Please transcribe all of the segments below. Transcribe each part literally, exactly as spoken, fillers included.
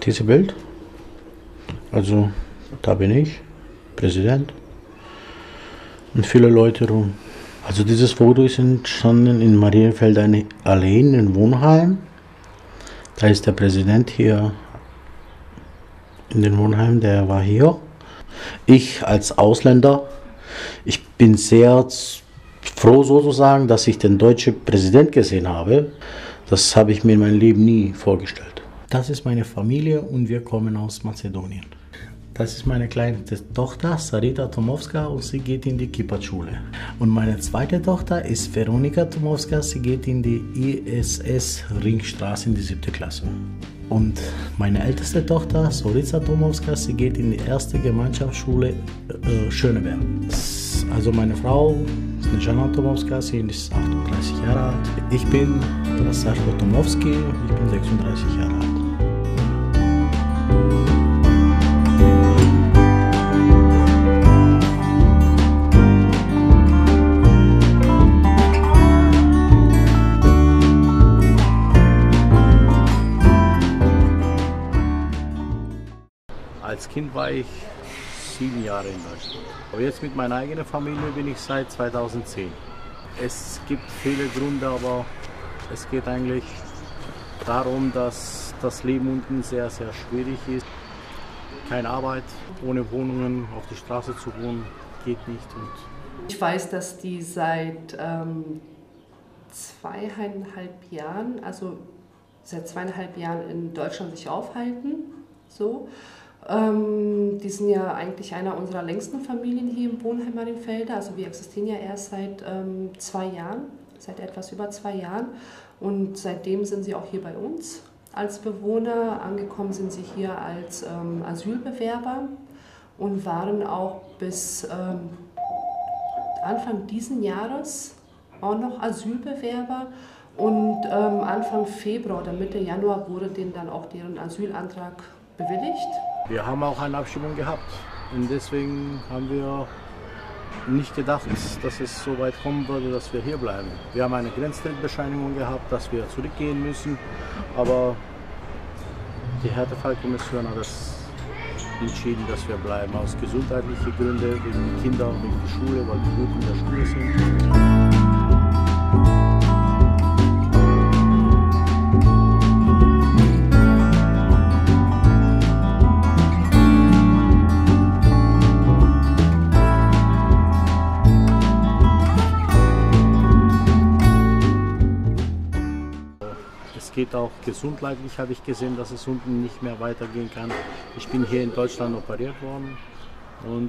Dieses Bild, also da bin ich, Präsident und viele Leute rum. Also dieses Foto ist entstanden in Marienfeld Allee in Wohnheim. Da ist der Präsident hier in den Wohnheim, der war hier. Ich als Ausländer, ich bin sehr froh sozusagen, dass ich den deutschen Präsident gesehen habe. Das habe ich mir in meinem Leben nie vorgestellt. Das ist meine Familie und wir kommen aus Mazedonien. Das ist meine kleine Tochter, Sarita Tomowska, und sie geht in die Kippert-Schule. Und meine zweite Tochter ist Veronika Tomowska, sie geht in die I S S Ringstraße in die siebte Klasse. Und meine älteste Tochter, Zorica Tomowska, sie geht in die erste Gemeinschaftsschule äh, Schöneberg. Also meine Frau, Snezhana Tomowska, sie ist achtunddreißig Jahre alt. Ich bin Sascha Tomowski, ich bin sechsunddreißig Jahre alt. Als Kind war ich sieben Jahre in Deutschland. Aber jetzt mit meiner eigenen Familie bin ich seit zweitausendzehn. Es gibt viele Gründe, aber es geht eigentlich darum, dass das Leben unten sehr, sehr schwierig ist. Keine Arbeit, ohne Wohnungen, auf die Straße zu wohnen, geht nicht. Und ich weiß, dass die seit ähm, zweieinhalb Jahren, also seit zweieinhalb Jahren in Deutschland sich aufhalten. So. Ähm, die sind ja eigentlich einer unserer längsten Familien hier im Wohnheim Marienfelde. Also wir existieren ja erst seit ähm, zwei Jahren, seit etwas über zwei Jahren. Und seitdem sind sie auch hier bei uns als Bewohner. Angekommen sind sie hier als ähm, Asylbewerber und waren auch bis ähm, Anfang diesen Jahres auch noch Asylbewerber. Und ähm, Anfang Februar oder Mitte Januar wurde denen dann auch deren Asylantrag bewilligt. Wir haben auch eine Abstimmung gehabt und deswegen haben wir nicht gedacht, dass es so weit kommen würde, dass wir hier bleiben. Wir haben eine Grenzbescheinigung gehabt, dass wir zurückgehen müssen, aber die Härtefallkommission hat es entschieden, dass wir bleiben, aus gesundheitlichen Gründen, wegen die Kinder, wegen die Schule, weil die gut in der Schule sind. Es geht auch gesundheitlich, habe ich gesehen, dass es unten nicht mehr weitergehen kann. Ich bin hier in Deutschland operiert worden und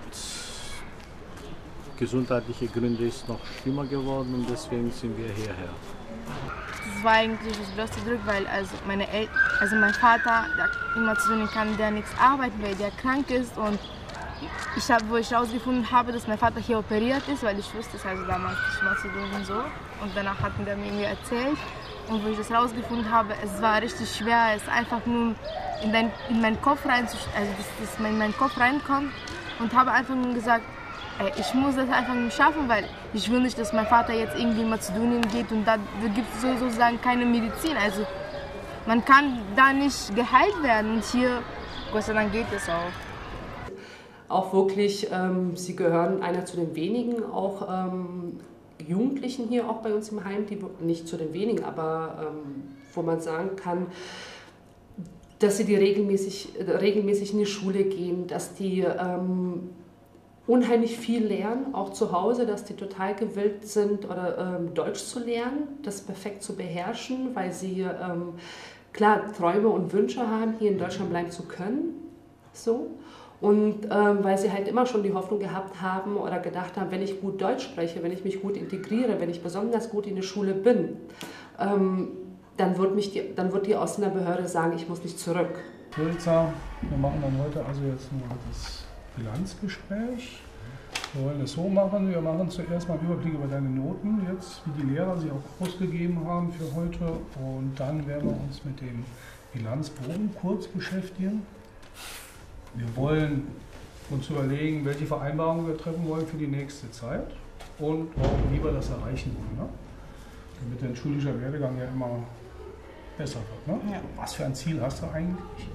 gesundheitliche Gründe ist noch schlimmer geworden und deswegen sind wir hierher. Das war eigentlich das größte Glück, weil also meine El also mein Vater, der in Mazedonien kann der nichts arbeiten, weil der krank ist, und ich habe, wo ich herausgefunden habe, dass mein Vater hier operiert ist, weil ich wusste es also damals nicht in Mazedonien so, und danach hatten der mir erzählt. Und wo ich das herausgefunden habe, es war richtig schwer, es einfach nur in, dein, in meinen Kopf rein, also dass das in meinen Kopf reinkommt, und habe einfach nur gesagt, ey, ich muss das einfach nur schaffen, weil ich will nicht, dass mein Vater jetzt irgendwie in Mazedonien geht und da gibt es sozusagen keine Medizin. Also man kann da nicht geheilt werden, und hier, Gott sei Dank, geht es auch. Auch wirklich, ähm, sie gehören einer zu den wenigen auch ähm, Jugendlichen hier auch bei uns im Heim, die nicht zu den wenigen, aber ähm, wo man sagen kann, dass sie die regelmäßig, regelmäßig in die Schule gehen, dass die ähm, unheimlich viel lernen, auch zu Hause, dass die total gewillt sind, oder ähm, Deutsch zu lernen, das perfekt zu beherrschen, weil sie ähm, klar Träume und Wünsche haben, hier in Deutschland bleiben zu können. So. Und ähm, weil sie halt immer schon die Hoffnung gehabt haben oder gedacht haben, wenn ich gut Deutsch spreche, wenn ich mich gut integriere, wenn ich besonders gut in der Schule bin, ähm, dann, wird mich die, dann wird die Ausländerbehörde sagen, ich muss nicht zurück. Zorica, wir machen dann heute also jetzt nur das Bilanzgespräch. Wir wollen es so machen, wir machen zuerst mal einen Überblick über deine Noten, jetzt wie die Lehrer sie auch ausgegeben haben für heute, und dann werden wir uns mit dem Bilanzbogen kurz beschäftigen. Wir wollen uns überlegen, welche Vereinbarungen wir treffen wollen für die nächste Zeit und auch, wie wir das erreichen wollen. Ne? Damit der schulische Werdegang ja immer besser wird. Ne? Ja. Was für ein Ziel hast du eigentlich?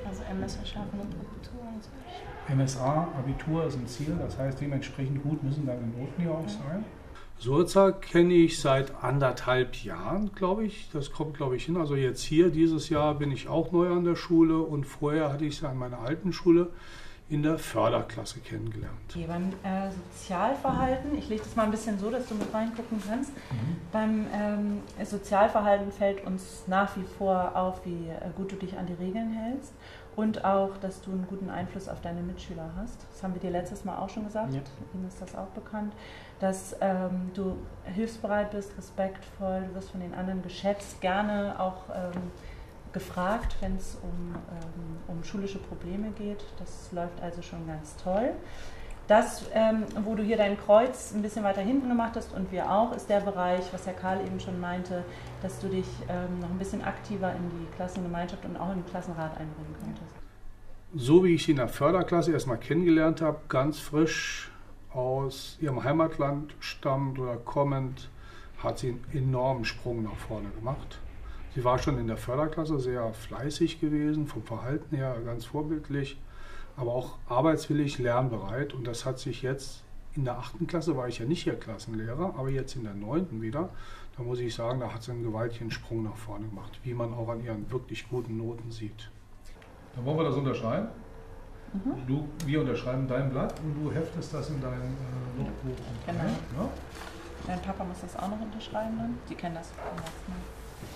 Also M S A schaffen und Abitur und so. M S A, Abitur ist ein Ziel, das heißt dementsprechend gut müssen deine Noten hier auch sein. Sulza kenne ich seit anderthalb Jahren, glaube ich. Das kommt, glaube ich, hin. Also jetzt hier, dieses Jahr bin ich auch neu an der Schule und vorher hatte ich sie an meiner alten Schule in der Förderklasse kennengelernt. Okay, beim äh, Sozialverhalten, ich lege das mal ein bisschen so, dass du mit reingucken kannst. Mhm. Beim ähm, Sozialverhalten fällt uns nach wie vor auf, wie äh, gut du dich an die Regeln hältst und auch, dass du einen guten Einfluss auf deine Mitschüler hast. Das haben wir dir letztes Mal auch schon gesagt, ja. Ihnen ist das auch bekannt, dass ähm, du hilfsbereit bist, respektvoll, du wirst von den anderen geschätzt, gerne auch ähm, gefragt, wenn es um, ähm, um schulische Probleme geht. Das läuft also schon ganz toll. Das, ähm, wo du hier dein Kreuz ein bisschen weiter hinten gemacht hast und wir auch, ist der Bereich, was Herr Karl eben schon meinte, dass du dich ähm, noch ein bisschen aktiver in die Klassengemeinschaft und auch in den Klassenrat einbringen könntest. So wie ich sie in der Förderklasse erstmal kennengelernt habe, ganz frisch aus ihrem Heimatland stammend oder kommend, hat sie einen enormen Sprung nach vorne gemacht. Sie war schon in der Förderklasse sehr fleißig gewesen, vom Verhalten her ganz vorbildlich, aber auch arbeitswillig, lernbereit. Und das hat sich jetzt in der achten Klasse, war ich ja nicht hier Klassenlehrer, aber jetzt in der neunten wieder, da muss ich sagen, da hat sie einen gewaltigen Sprung nach vorne gemacht, wie man auch an ihren wirklich guten Noten sieht. Dann wollen wir das unterschreiben. Mhm. Du, wir unterschreiben dein Blatt und du heftest das in dein äh, Notbuch. Genau. Ja? Dein Papa muss das auch noch unterschreiben dann. Die kennen das vom letzten Mal.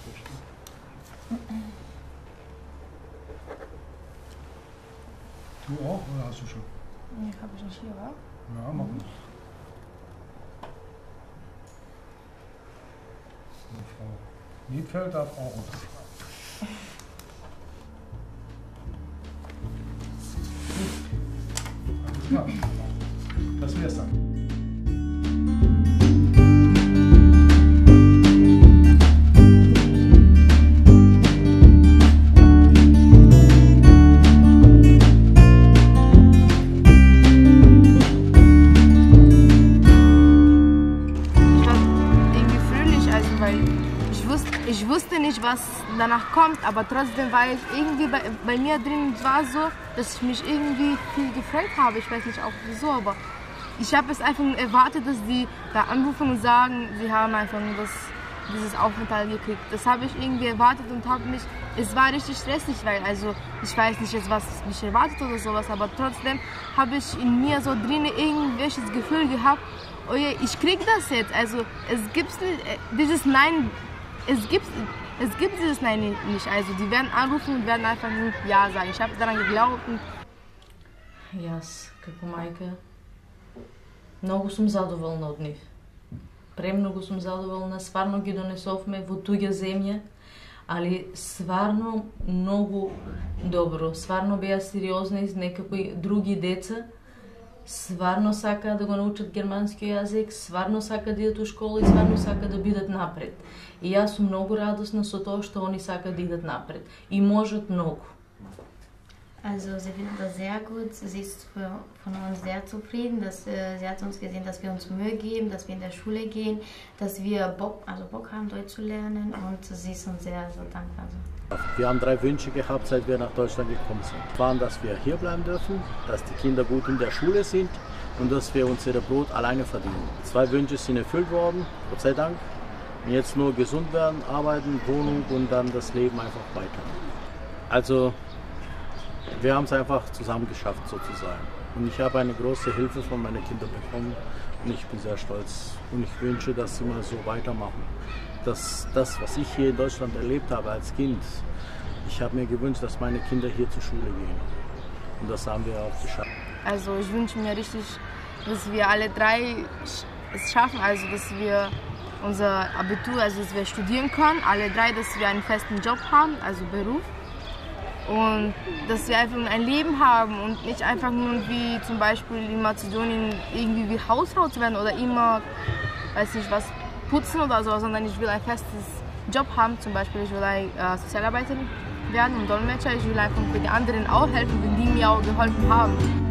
Du auch oder hast du schon? Nee, habe ich nicht hier, wa? Ja, mach mal. So, Frau Niedfeld darf auch unterschreiben. Alles klar. Das wär's dann. Ich wusste nicht, was danach kommt, aber trotzdem war ich irgendwie bei, bei mir drin, war so, dass ich mich irgendwie viel gefreut habe. Ich weiß nicht auch wieso, aber ich habe es einfach erwartet, dass die da anrufen und sagen, sie haben einfach das, dieses Aufenthalt gekriegt. Das habe ich irgendwie erwartet und habe mich, es war richtig stressig, weil also ich weiß nicht jetzt, was mich erwartet oder sowas, aber trotzdem habe ich in mir so drin irgendwelches Gefühl gehabt, oh je, ich krieg das jetzt. Also es gibt nicht, dieses Nein. Es gibt, es gibt dieses Nein nicht, also die werden anrufen und werden einfach nur Ja sagen. Ich habe daran geglaubt. И аз, като майка, много съм задоволна от нив. Премного съм задоволна, сварно ги донесовме во туѓа земја, али сварно много добро. Сварно беа сериозни из некакви други деца. Сварно сака да го научат германски јазик, сварно сака да идат у школа и сварно сака да бидат напред. И јас сум многу радосна со тоа што они сакат да идат напред. И можат многу. Also sie findet das sehr gut, sie ist für, von uns sehr zufrieden, dass, äh, sie hat uns gesehen, dass wir uns Mühe geben, dass wir in der Schule gehen, dass wir Bock, also Bock haben, Deutsch zu lernen und sie ist uns sehr so dankbar. Wir haben drei Wünsche gehabt, seit wir nach Deutschland gekommen sind. Das waren, dass wir hier bleiben dürfen, dass die Kinder gut in der Schule sind und dass wir unser Brot alleine verdienen. Zwei Wünsche sind erfüllt worden, Gott sei Dank. Und jetzt nur gesund werden, arbeiten, Wohnung und dann das Leben einfach weiter. Also wir haben es einfach zusammen geschafft sozusagen. Und ich habe eine große Hilfe von meinen Kindern bekommen und ich bin sehr stolz. Und ich wünsche, dass sie mal so weitermachen. Dass das, was ich hier in Deutschland erlebt habe als Kind, ich habe mir gewünscht, dass meine Kinder hier zur Schule gehen. Und das haben wir auch geschafft. Also ich wünsche mir richtig, dass wir alle drei es schaffen, also dass wir unser Abitur, also dass wir studieren können, alle drei, dass wir einen festen Job haben, also Beruf. Und dass wir einfach ein Leben haben und nicht einfach nur wie zum Beispiel in Mazedonien irgendwie wie Hausfrau zu werden oder immer, weiß nicht was, putzen oder so, sondern ich will ein festes Job haben, zum Beispiel ich will eine äh, Sozialarbeiterin werden und Dolmetscher, ich will einfach für die anderen auch helfen, wenn die mir auch geholfen haben.